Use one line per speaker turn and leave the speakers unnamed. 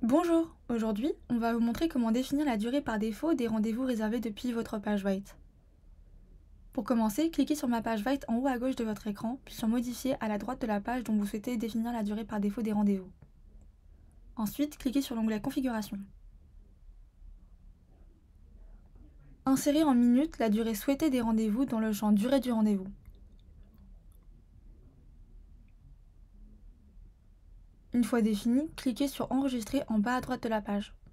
Bonjour, aujourd'hui, on va vous montrer comment définir la durée par défaut des rendez-vous réservés depuis votre page White. Pour commencer, cliquez sur ma page White en haut à gauche de votre écran, puis sur Modifier à la droite de la page dont vous souhaitez définir la durée par défaut des rendez-vous. Ensuite, cliquez sur l'onglet Configuration. Insérez en minutes la durée souhaitée des rendez-vous dans le champ Durée du rendez-vous. Une fois défini, cliquez sur Enregistrer en bas à droite de la page.